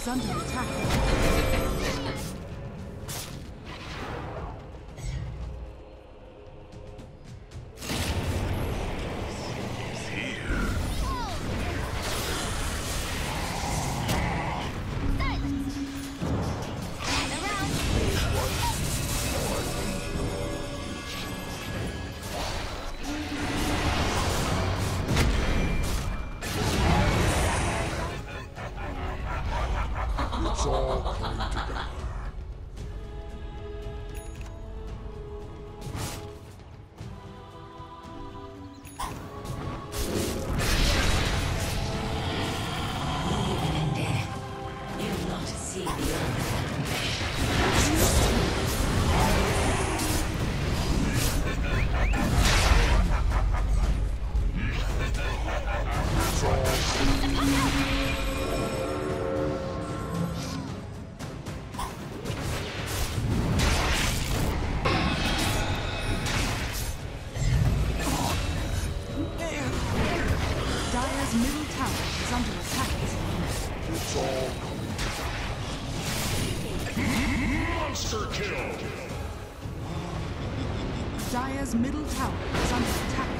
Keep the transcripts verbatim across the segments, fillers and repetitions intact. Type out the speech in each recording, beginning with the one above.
under attack. It's all coming together. Dire's middle tower is under attack. It's all coming together. Monster kill! Dire's middle tower is under attack.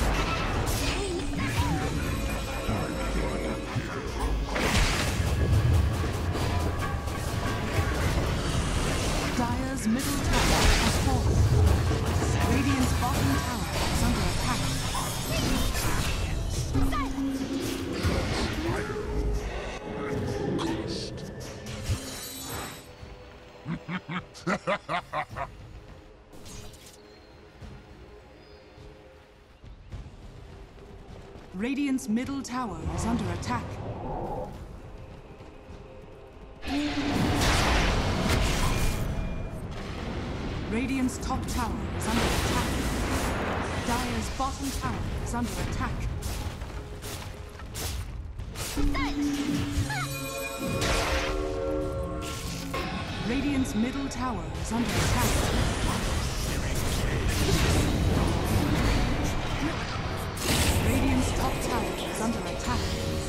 Dire's middle tower has fallen. Radiant's bottom tower is under attack. Radiant's middle tower is under attack. Radiant's top tower is under attack. Dire's bottom tower is under attack. Radiant's middle tower is under attack. Radiant's top tower is under attack.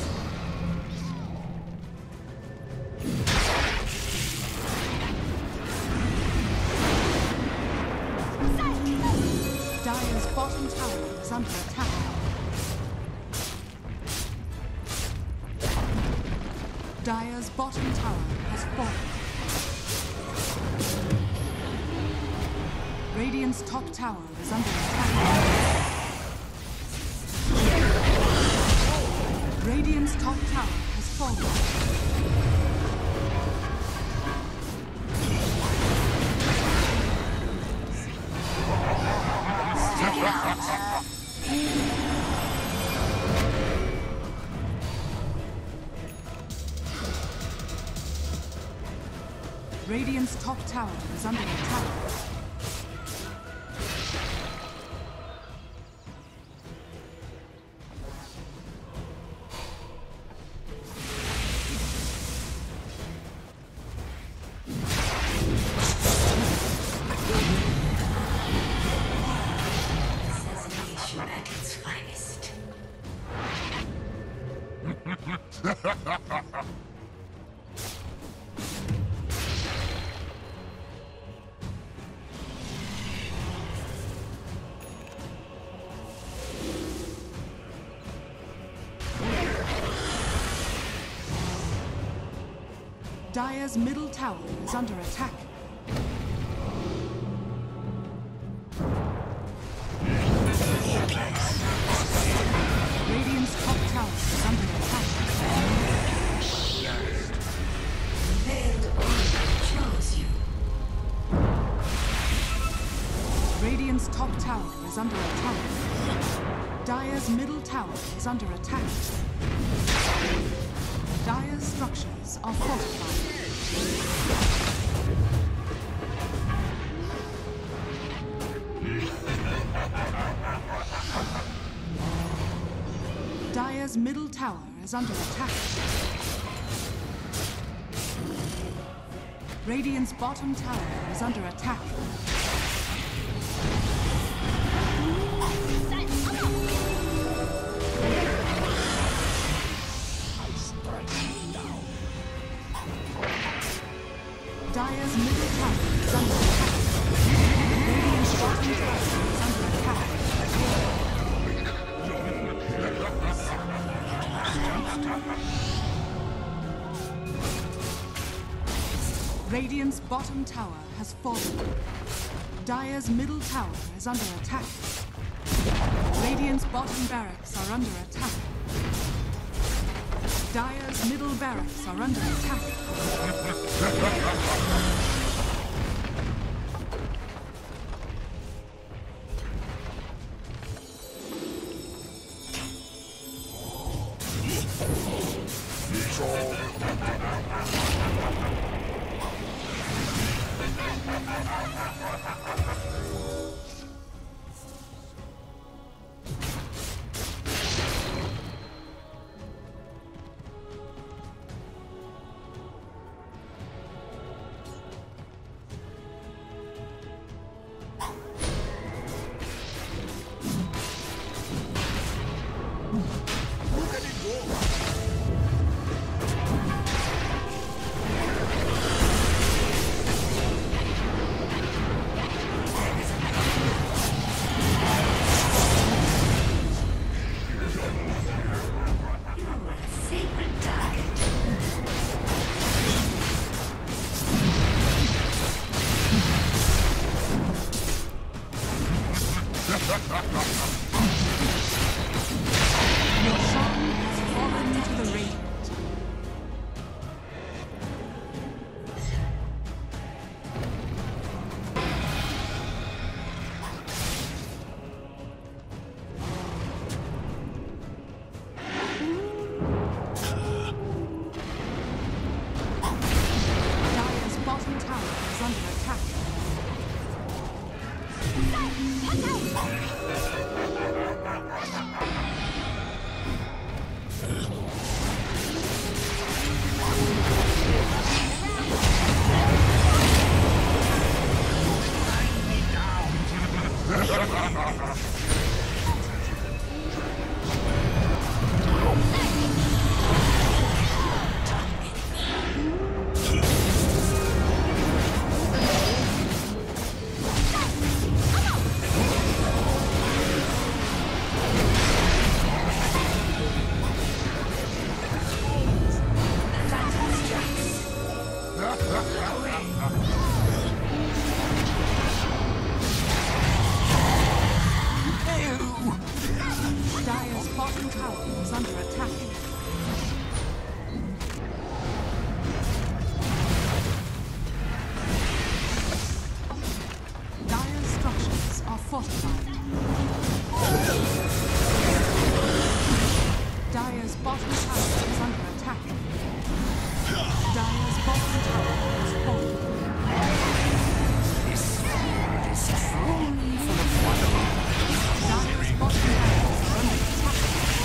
Dire's bottom tower is under attack. Dire's bottom tower has fallen. Radiant's top tower is under attack. Radiant's top tower has fallen. Radiant's top tower is under attack. Assassination at its finest. Dire's middle tower is under attack. Radiant's top tower is under attack. Veiled Order chose you. Radiant's top tower is under attack. Dire's middle tower is under attack. Dire's structures are fortified. Dire's middle tower is under attack. Radiant's bottom tower is under attack. Radiant's bottom tower has fallen. Dire's middle tower is under attack. Radiant's bottom barracks are under attack. Dire's middle barracks are under attack. It's all Dire's bottom tower is under attack. Dire's bottom tower has fallen. Dire's bottom barracks are under attack.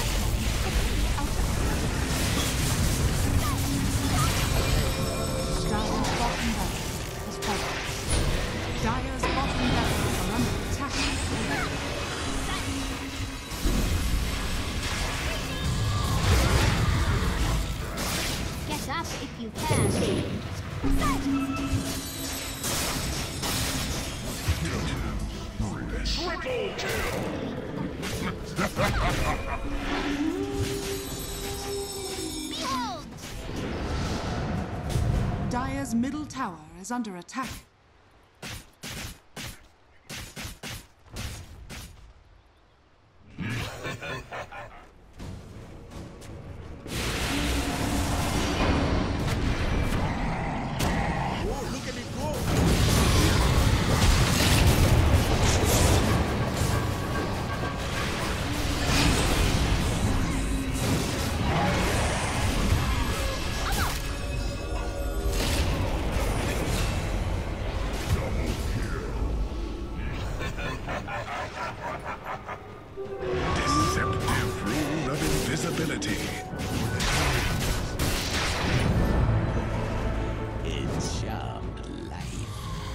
Dire's bottom barracks has fallen. Dire's bottom barracks are under attack. Get up if you can. triple kill. Behold! Dire's middle tower is under attack. Deceptive rule of invisibility. It charmed life.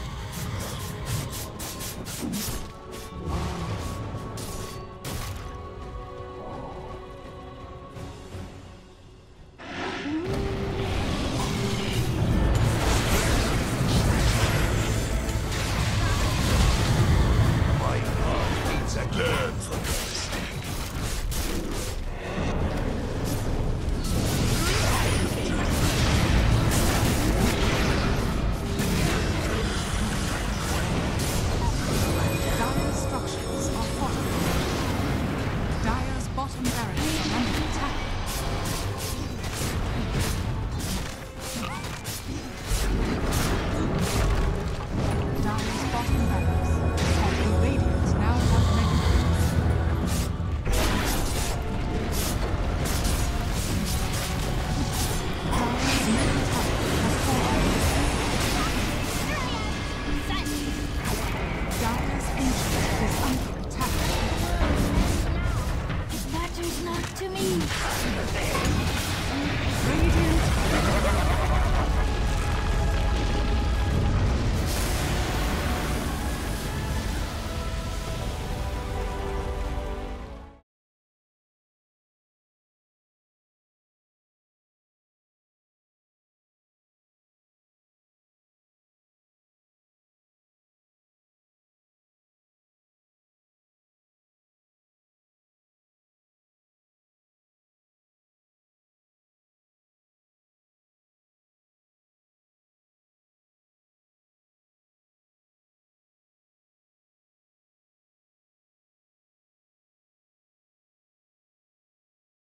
My heart is a learn from your mistake. Prepare